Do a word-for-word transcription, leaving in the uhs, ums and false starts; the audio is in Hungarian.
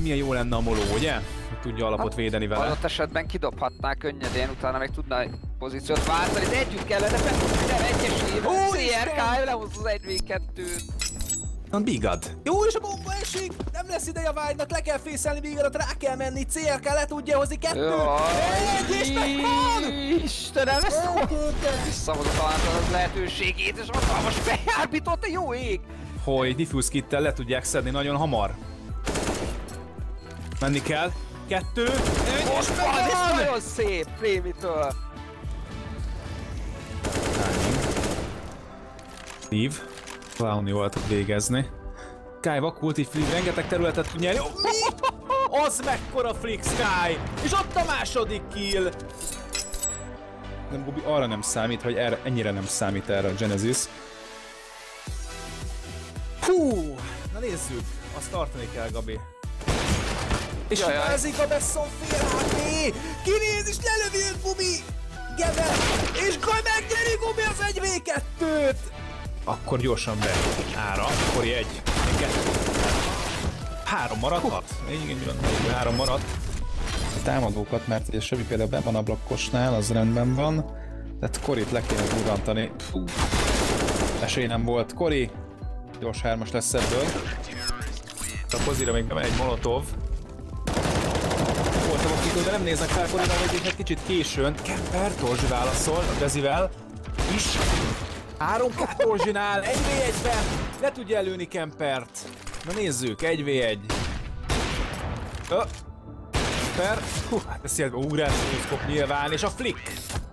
milyen jó lenne a moló, ugye? Hogy tudja alapot hát, védeni vele. Adott esetben kidobhatná könnyedén, utána még tudna egy pozíciót váltani, de együtt kellene felhúzni, nem egyesével. cé er ká lehozza az egy vé kettőt. Van Bigad. Jó, és a bomba esik! Nem lesz ideje a vágynak, le kell fészelni Bigadot, rá kell menni, cé er ká le tudja hozni kettő! Egy, és megvan! Istenem, ezt visszahozza talán az lehetőségét, és hatalmas bejárbított, a jó ég! Hogy diffuse kittel le tudják szedni nagyon hamar. Menni kell. Kettő. Most van, ez nagyon szép Frémitől. Steve. Clown jól tud végezni. Sky vakult, így Flick rengeteg területet tud nyerni. Mi? Az mekkora Flick, Sky! És ott a második kill! Nem, Bubi arra nem számít, hogy erre, ennyire nem számít erre a Genesis. Hú! Na nézzük! Azt tartani kell, Gabi. És hiányzik a Besson fél há pé! Kinéz és lelövi őt, Bubi! Geber! És Gaj megnyeri Bubi az egy vé kettőt! Akkor gyorsan be. Ára. Kori egy. Kettő. Három maradhat? Igen, igen, három maradt. A támadókat, mert ugye Sövi például be van a blokkosnál, az rendben van. Tehát Korit le kéne durrantani. Esély nem volt. Kori. Gyors hármas lesz ebből. A pozira még bemegy egy molotov. Voltam a kitől, de nem néznek fel Korira, hogy egy kicsit későn. Kemper, Torzsi válaszol a Dezivel. Is. három kettő Torzsinál, egy vé egyben. Le tudja előni Kempert. Na nézzük, egy vé egy. Ö. Kemper. Hú, hát ezt jelenti, ugrás, nyilván, és a Flick.